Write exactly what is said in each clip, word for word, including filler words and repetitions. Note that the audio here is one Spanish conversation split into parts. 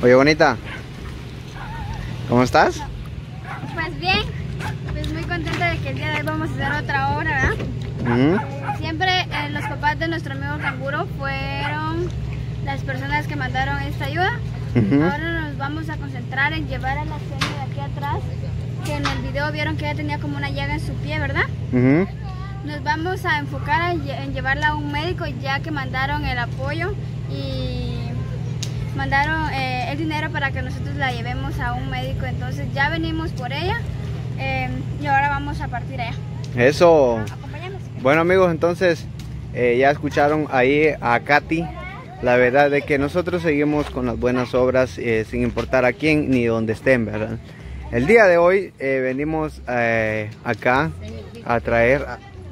Oye, bonita, ¿cómo estás? Pues bien, pues muy contenta de que el día de hoy vamos a hacer otra obra, ¿verdad? Uh-huh. Siempre eh, los papás de nuestro amigo canguro fueron las personas que mandaron esta ayuda. Uh-huh. Ahora nos vamos a concentrar en llevar a la señora de aquí atrás, que en el video vieron que ella tenía como una llaga en su pie, ¿verdad? Uh-huh. Nos vamos a enfocar en llevarla a un médico, ya que mandaron el apoyo y mandaron eh, el dinero para que nosotros la llevemos a un médico. Entonces ya venimos por ella eh, y ahora vamos a partir allá. Eso. Bueno, amigos, entonces eh, ya escucharon ahí a Katy. La verdad de que nosotros seguimos con las buenas obras eh, sin importar a quién ni dónde estén, ¿verdad? El día de hoy eh, venimos eh, acá a traer...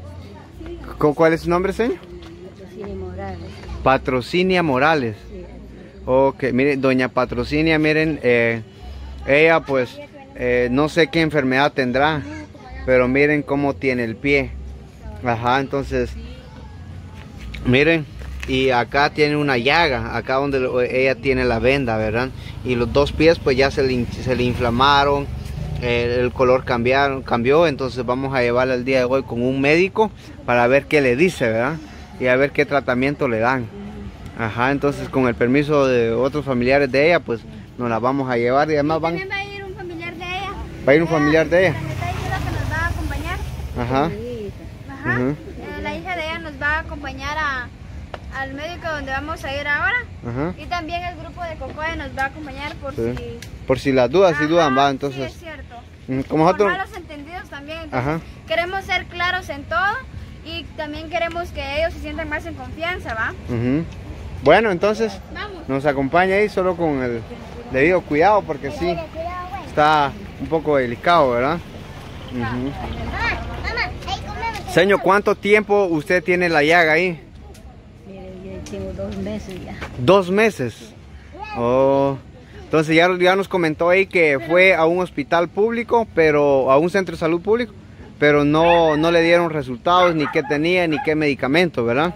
¿Cuál es su nombre, señor? Patrocinia Morales. Patrocinia Morales. Sí. Ok, miren, doña Patrocinia, miren, eh, ella pues eh, no sé qué enfermedad tendrá, pero miren cómo tiene el pie. Ajá, entonces, miren, y acá tiene una llaga, acá donde ella tiene la venda, ¿verdad? Y los dos pies pues ya se le, se le inflamaron. El color cambiaron, cambió, entonces vamos a llevarla el día de hoy con un médico para ver qué le dice, ¿verdad? Y a ver qué tratamiento le dan. Ajá, entonces con el permiso de otros familiares de ella, pues nos la vamos a llevar y además van... También va a ir un familiar de ella. ¿Va a ir un familiar de ella? La hija que nos va a acompañar. Ajá. Ajá. Uh-huh. eh, la hija de ella nos va a acompañar a, al médico donde vamos a ir ahora. Ajá. Y también el grupo de Cocoe nos va a acompañar por sí. si... Por si las dudas, si dudan, va, entonces... Sí, es cierto. Como nosotros... Por malos entendidos también, entonces queremos ser claros en todo y también queremos que ellos se sientan más en confianza, ¿va? Uh-huh. Bueno, entonces Vamos. Nos acompaña ahí solo con el debido cuidado porque sí, está un poco delicado, ¿verdad? Uh-huh. Señor, ¿cuánto tiempo usted tiene la llaga ahí? Mire, yo tengo dos meses ya. ¿Dos meses? Oh... Entonces ya, ya nos comentó ahí que fue a un hospital público, pero a un centro de salud público, pero no, no le dieron resultados, ni qué tenía, ni qué medicamento, ¿verdad?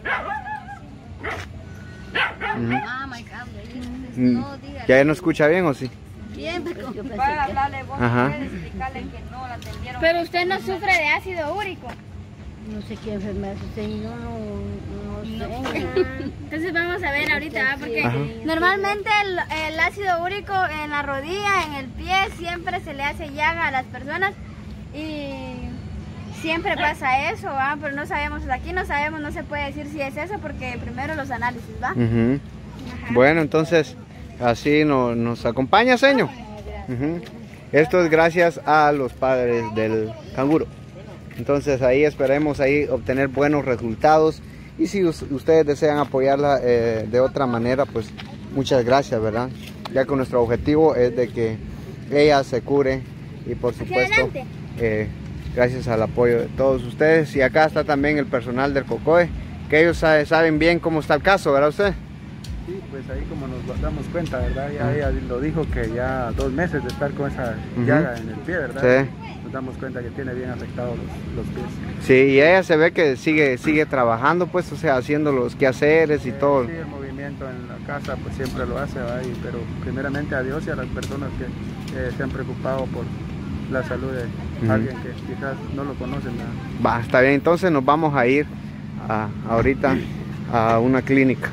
Uh-huh. ¿Ya no escucha bien o sí? Bien, para hablarle vos, explicarle que no la atendieron. Pero usted no sufre de ácido úrico. No sé qué enfermedad usted, yo no, no sé. Entonces vamos a ver ahorita, ¿verdad? Porque ajá. Normalmente el, el ácido úrico en la rodilla, en el pie, siempre se le hace llaga a las personas y siempre pasa eso, ¿va? Pero no sabemos, aquí no sabemos, no se puede decir si es eso porque primero los análisis, ¿va? Uh-huh. Bueno, entonces así no, nos acompaña, señor. Uh-huh. Esto es gracias a los padres del canguro. Entonces ahí esperemos ahí obtener buenos resultados y si ustedes desean apoyarla eh, de otra manera, pues muchas gracias, ¿verdad? Ya que nuestro objetivo es de que ella se cure y por supuesto eh, gracias al apoyo de todos ustedes. Y acá está también el personal del Cocoe, que ellos sabe, saben bien cómo está el caso, ¿verdad usted? Sí, pues ahí como nos damos cuenta, ¿verdad? Ya ella lo dijo que ya dos meses de estar con esa uh-huh. llaga en el pie, ¿verdad? Sí. Nos damos cuenta que tiene bien afectados los, los pies. Sí, y ella se ve que sigue sigue trabajando, pues, o sea, haciendo los quehaceres y eh, todo. Sí, el movimiento en la casa, pues siempre lo hace, ¿verdad? Y, pero primeramente a Dios y a las personas que eh, se han preocupado por la salud de uh-huh. alguien que quizás no lo conocen, ¿verdad? Va, está bien, entonces nos vamos a ir a, ahorita a una clínica.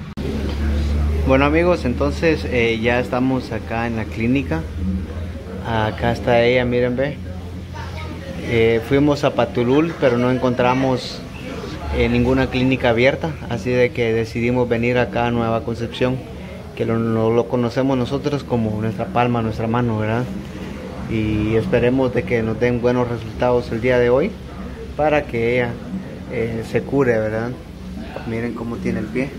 Bueno, amigos, entonces eh, ya estamos acá en la clínica. Acá está ella, miren, ve. Eh, fuimos a Patulul, pero no encontramos eh, ninguna clínica abierta, así de que decidimos venir acá a Nueva Concepción, que lo, lo, lo conocemos nosotros como nuestra palma, nuestra mano, ¿verdad? Y esperemos de que nos den buenos resultados el día de hoy para que ella eh, se cure, ¿verdad? Miren cómo tiene el pie.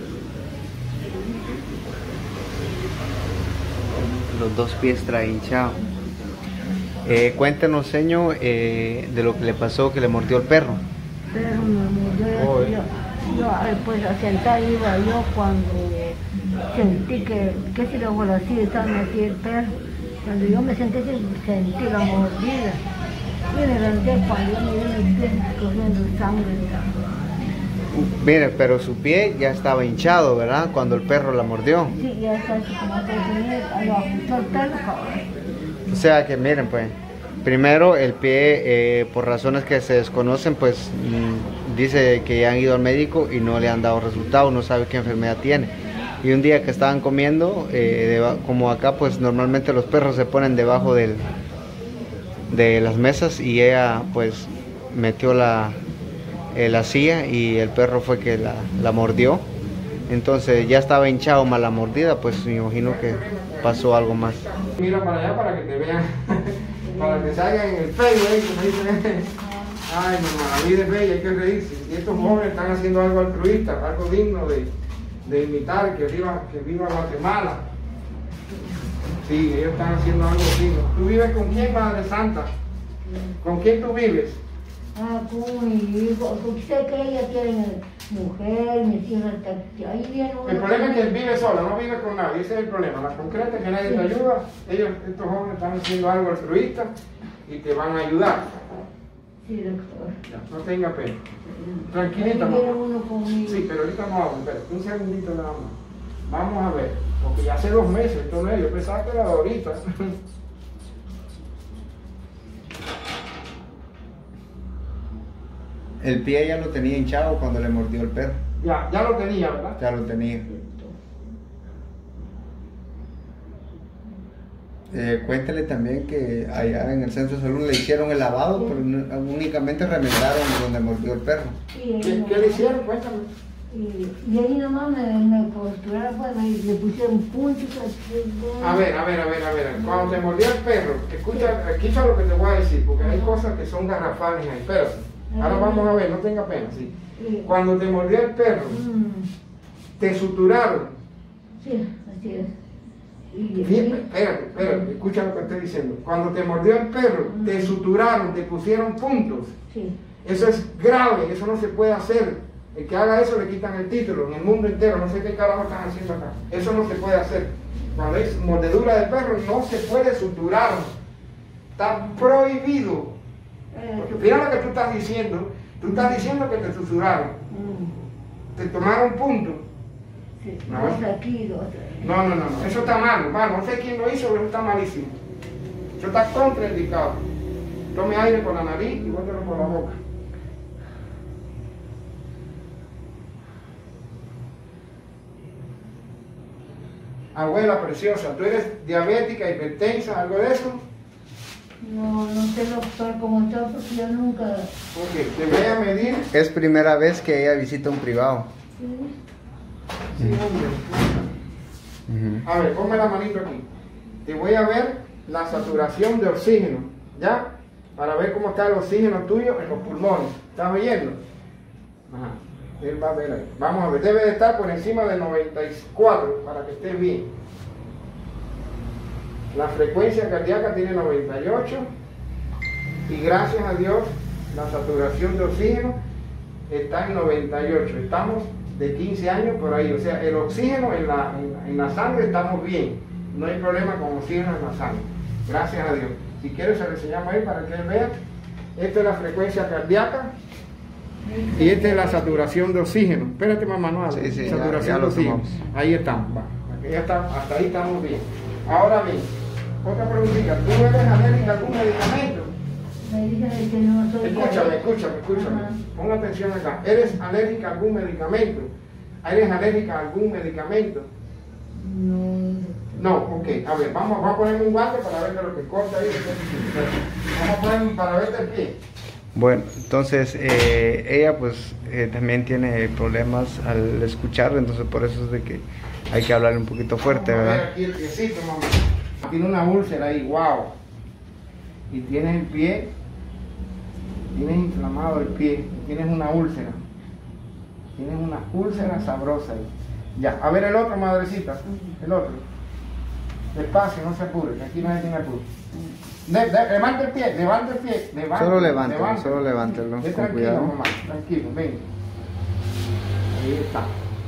Los dos pies trae hinchado. Eh, cuéntenos, señor, eh, de lo que le pasó, que le mordió el perro. Pero me mordió, oh, yo, yo pues a sentar iba yo cuando sentí que, que si lo así estaba aquí el perro. Cuando yo me senté, sentí la mordida. Y de repente cuando yo me vi mis pies corriendo sangre. Mire, pero su pie ya estaba hinchado, ¿verdad? Cuando el perro la mordió. Sí, ya está así como que se lo ajustó el perro, cabrón. O sea que miren, pues, primero el pie, eh, por razones que se desconocen, pues mmm, dice que ya han ido al médico y no le han dado resultado, no sabe qué enfermedad tiene. Y un día que estaban comiendo, eh, deba, como acá, pues normalmente los perros se ponen debajo del, de las mesas y ella, pues, metió la... la silla y el perro fue que la, la mordió. Entonces ya estaba hinchado más la mordida, pues me imagino que pasó algo más. Mira para allá para que te vean, para que salgan en el Facebook, ¿eh? Como dicen, ay mamá, la vida es bella, hay que reírse. Y estos jóvenes están haciendo algo altruista, algo digno de, de imitar, que viva, que viva Guatemala. Sí, ellos están haciendo algo digno. ¿Tú vives con quién, Madre Santa? ¿Con quién tú vives? Ah, con mi hijo, porque sé que ella tiene mujer, mis hijos, ahí viene uno. El problema es que él vive sola, no vive con nadie, ese es el problema. La concreta es que nadie te ayuda, ellos, estos jóvenes están haciendo algo altruista y te van a ayudar. Sí, doctor. Ya, no tenga pena. Tranquilita, ahí viene mamá. uno conmigo. Sí, pero ahorita no hablo, espera, un segundito nada más. Vamos a ver, porque ya hace dos meses, esto no es, yo pensaba que era de ahorita. El pie ya lo tenía hinchado cuando le mordió el perro. Ya, ya lo tenía, ¿verdad? Ya lo tenía. Eh, cuéntale también que allá en el centro de salud le hicieron el lavado, sí, pero no, únicamente remendaron donde mordió el perro. Sí, ¿Qué, ¿Qué le hicieron? Cuéntame. Y, y ahí nomás me, me posturaron, pues, me, le pusieron puntos. A ver, a ver, a ver, a ver. Cuando te mordió el perro, escucha, escucha lo que te voy a decir, porque hay cosas que son garrafales ahí. Espérate. Ahora vamos a ver, no tenga pena, sí. Cuando te mordió el perro, te suturaron. Sí, así es. Y, sí, espérate, espérate, escucha lo que estoy diciendo. Cuando te mordió el perro, te suturaron, te pusieron puntos. Sí. Eso es grave, eso no se puede hacer. El que haga eso le quitan el título en el mundo entero, no sé qué carajo están haciendo acá. Eso no se puede hacer. Cuando es mordedura de perro, no se puede suturar. Está prohibido. Porque mira lo que tú estás diciendo, tú estás diciendo que te suturaron, mm. te tomaron punto. Sí, ¿no? Dos aquí, dos no, no, no, no, eso está mal, mal, no sé quién lo hizo, pero eso está malísimo. Eso está contraindicado. Tome aire por la nariz y bótelo por la boca. Abuela preciosa, ¿tú eres diabética, hipertensa, algo de eso? No, no sé, doctor, cómo está, porque yo nunca... Ok, te voy a medir. Es primera vez que ella visita un privado. Sí. Sí, hombre. Uh-huh. A ver, ponme la manito aquí. Te voy a ver la saturación de oxígeno, ¿ya? Para ver cómo está el oxígeno tuyo en los pulmones. ¿Estás oyendo? Ajá. Él va a ver ahí. Vamos a ver, debe de estar por encima de noventa y cuatro para que estés bien. La frecuencia cardíaca tiene noventa y ocho y gracias a Dios la saturación de oxígeno está en noventa y ocho. Estamos de quince años por ahí, o sea, el oxígeno en la, en, en la sangre estamos bien, no hay problema con oxígeno en la sangre, gracias a Dios. Si quieres se lo enseñamos ahí para que él vea. Esta es la frecuencia cardíaca y esta es la saturación de oxígeno. Espérate, mamá, no hables. Sí, sí, saturación ya, ya de oxígeno. Tomamos. Ahí estamos, va. Ya está, hasta ahí estamos bien. Ahora bien, otra preguntita, ¿tú eres alérgica a algún medicamento? Me dicen que no soy... Escúchame, escúchame, escúchame. Ajá. Pon atención acá. ¿Eres alérgica a algún medicamento? ¿Eres alérgica a algún medicamento? No. No, ok. A ver, vamos, vamos a ponerme un guante para ver lo que corta ahí. Vamos a poner para verte el pie. Bueno, entonces eh, ella pues eh, también tiene problemas al escuchar, entonces por eso es de que hay que hablarle un poquito fuerte, Vamos a ver ¿verdad? aquí el piecito, mamá. Tiene una úlcera ahí, wow. Y tienes el pie, tienes inflamado el pie, tienes una úlcera. Tienes una úlcera sabrosa ahí. Ya, a ver el otro, madrecita, el otro. Despacio, no se apure, que aquí no se tiene apuro. De, de, levanta el pie, levanta el pie, levanta. Solo levántalo, solo levántalo, con tranquilo, cuidado. mamá, tranquilo, ven. Ahí está.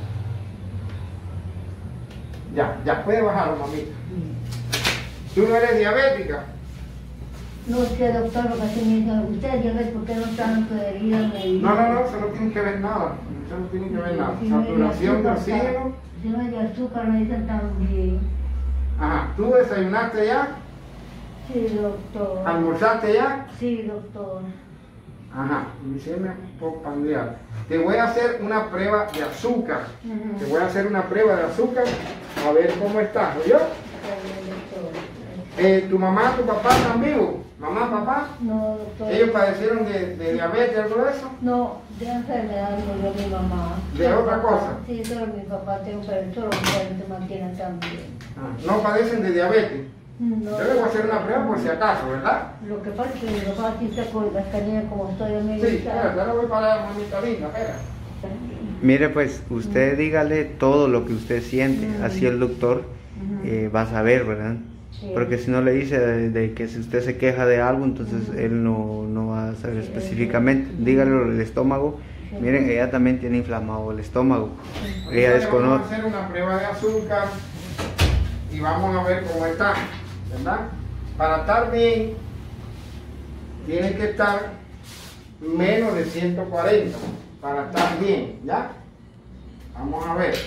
Ya, ya puede bajarlo, mamita. ¿Tú no eres diabética? No sé, doctor, lo que se me dice, usted ya ves por qué no tanto de herida me... No, no, no, eso no tiene que ver nada. Eso no tiene que ver nada. Si no hay Saturación de azúcar, oxígeno. Si no hay azúcar, me dicen también. Ajá, ¿tú desayunaste ya? Sí, doctor. ¿Almorzaste ya? Sí, doctor. Ajá, glicemia postprandial. Te voy a hacer una prueba de azúcar. Ujú. Te voy a hacer una prueba de azúcar a ver cómo estás, ¿oyó? Está bien, doctor. Eh, ¿Tu mamá, tu papá están vivos? ¿Mamá, papá? No, doctor. ¿Ellos padecieron de, de diabetes, algo de eso? No, de enfermedad murió mi mamá. ¿De Mi otra papá, cosa? Sí, solo mi papá tiene un pero solo mi te mantiene también. Ah, ¿no padecen de diabetes? No, Yo le voy a hacer una prueba por si acaso, ¿verdad? Lo que pasa es que mi papá sí se acuerda, tenía como estoy en mi Sí, espera, ahora voy para la mamita linda, espera. Mire, pues usted dígale todo lo que usted siente, así el doctor eh, va a saber, ¿verdad? Sí. Porque si no le dice de, de que si usted se queja de algo, entonces él no, no va a saber específicamente. Dígale el estómago. Miren, ella también tiene inflamado el estómago. Ella Entonces, vamos a desconoce. hacer una prueba de azúcar y vamos a ver cómo está, ¿verdad? Para estar bien, tiene que estar menos de ciento cuarenta para estar bien, ¿ya? Vamos a ver.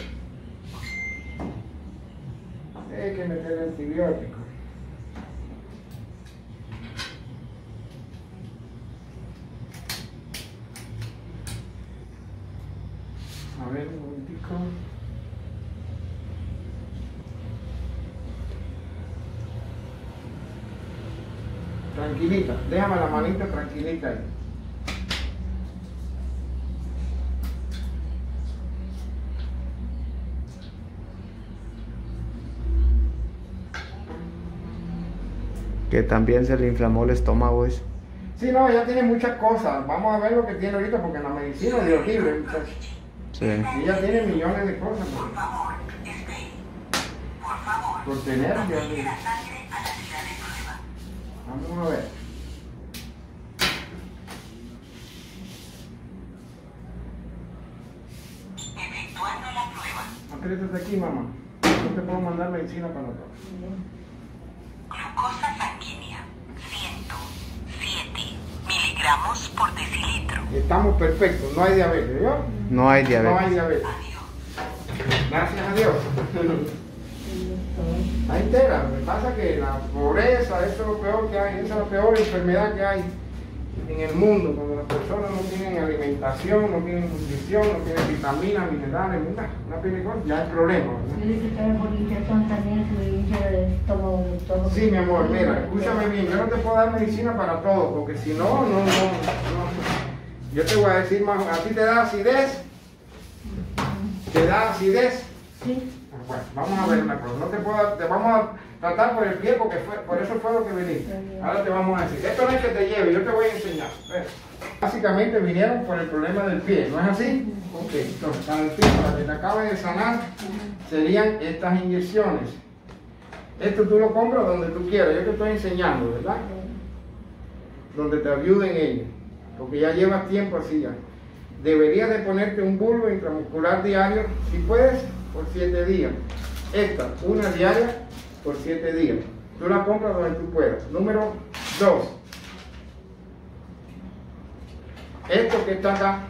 Hay que meter el antibiótico. A ver, un momentico. Tranquilita, déjame la manita tranquilita ahí. Que también se le inflamó el estómago eso. Sí, no, ella tiene muchas cosas. Vamos a ver lo que tiene ahorita porque la medicina es de horrible, muchachos. Sí. Ella tiene millones de cosas. Por, por tener diabetes. Vamos a ver. Apriétate aquí, mamá. No te puedo mandar medicina para nosotros. Glucosa sanguínea, ciento siete miligramos por decilitro. Estamos perfectos, no hay diabetes, ¿yo? No hay No diabetes. hay diabetes. Gracias a Dios. Está entera. Lo que pasa es que la pobreza, eso es lo peor que hay, esa es la peor enfermedad que hay en el mundo, cuando las personas no tienen alimentación, no tienen nutrición, no tienen vitaminas, minerales, una, una pila de cosas, ya hay problema, ¿verdad? Yo dije que por hinchazón también se me hincha el estómago de todo. Sí, mi amor, mira, escúchame bien, yo no te puedo dar medicina para todo, porque si no, no, no, no. Yo te voy a decir más, ¿a ti te da acidez? ¿Te da acidez? Sí. Bueno, vamos a ver una cosa, no te puedo, te vamos a tratar por el pie porque fue, por eso fue lo que viniste. Ahora te vamos a decir, esto no es que te lleve, yo te voy a enseñar. Ver. Básicamente vinieron por el problema del pie, ¿no es así? Ok, entonces para el pie, para que te acabe de sanar, serían estas inyecciones. Esto tú lo compras donde tú quieras, yo te estoy enseñando, ¿verdad? Donde te ayuden ellos, porque ya llevas tiempo así ya. Deberías de ponerte un bulbo intramuscular diario, si puedes, por siete días. Esta, una diaria por siete días. Tú la compras donde tú puedas. Número dos. Esto que está acá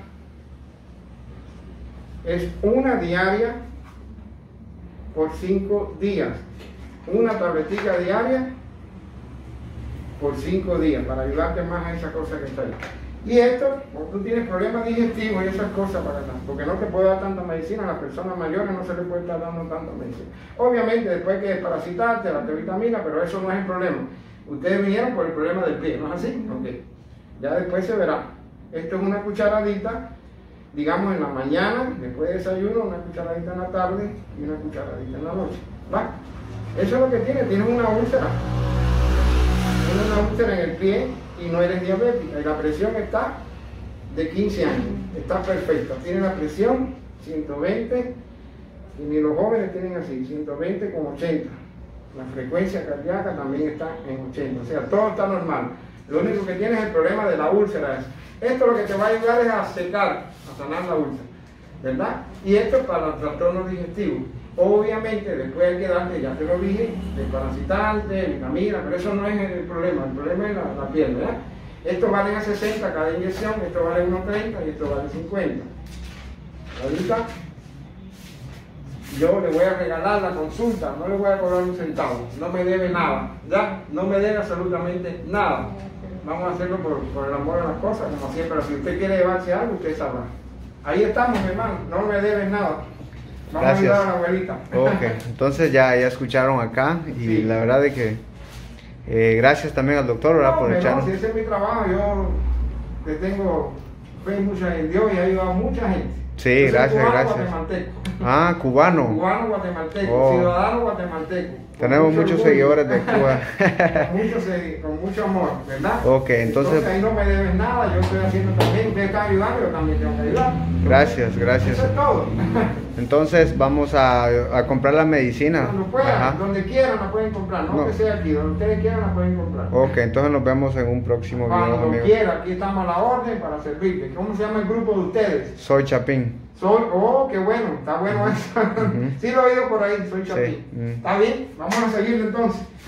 es una diaria por cinco días. Una tabletita diaria por cinco días para ayudarte más a esa cosa que está ahí. Y esto, cuando tú tienes problemas digestivos y esas cosas para acá, porque no te puede dar tanta medicina, a las personas mayores no se les puede estar dando tanta medicina. Obviamente después hay que desparasitarte, darte vitamina, pero eso no es el problema. Ustedes vinieron por el problema del pie, ¿no es así? Ok. Ya después se verá. Esto es una cucharadita, digamos en la mañana, después de desayuno, una cucharadita en la tarde y una cucharadita en la noche. ¿Va? Eso es lo que tiene, tiene una úlcera. Tiene una úlcera en el pie y no eres diabética. Y la presión está de quince años. Está perfecta. Tiene la presión ciento veinte y ni los jóvenes tienen así, ciento veinte con ochenta. La frecuencia cardíaca también está en ochenta. O sea, todo está normal. Lo único que tienes es el problema de la úlcera. Esto lo que te va a ayudar es a secar, a sanar la úlcera, ¿verdad? Y esto es para los trastornos digestivos. Obviamente después hay que darte, ya te lo dije, desparasitante, vitamina, pero eso no es el problema, el problema es la, la piel, ¿verdad? Esto vale a sesenta cada inyección, esto vale uno treinta y esto vale cincuenta. Abuelita, yo le voy a regalar la consulta, no le voy a cobrar un centavo, no me debe nada, ya, no me debe absolutamente nada. Vamos a hacerlo por, por el amor a las cosas, como siempre. Si usted quiere llevarse algo, usted sabrá. Ahí estamos, mi hermano, no me deben nada. Vamos Gracias. a ayudar a la abuelita. Ok, entonces ya, ya escucharon acá y Sí. la verdad de que eh, gracias también al doctor, ¿verdad? No, por mi hermano, echarnos. si ese es mi trabajo, yo que tengo fe mucha en Dios y he ayudado a mucha gente. Sí, Yo soy gracias, cubano gracias. guatemalteco. Ah, cubano. Cubano guatemalteco, Oh. ciudadano guatemalteco. Con Tenemos mucho muchos orgullo. seguidores de Cuba. con, mucho, se- con mucho amor, ¿verdad? Ok, entonces- ahí no me debes nada, yo estoy haciendo también, ustedes están ayudando, yo también tengo que ayudar. Gracias, gracias. Eso es todo. Entonces vamos a, a comprar la medicina. Cuando puedan, Ajá. donde quieran la pueden comprar, no, No. que sea aquí, donde ustedes quieran la pueden comprar. Ok, entonces nos vemos en un próximo video, Cuando amigos. quiera, aquí estamos a la orden para servirle. ¿Cómo se llama el grupo de ustedes? Soy Chapín. Soy, oh, qué bueno, está bueno eso. Sí lo he oído por ahí, soy Chapín. Mm. ¿Está bien? Vamos a seguirle entonces.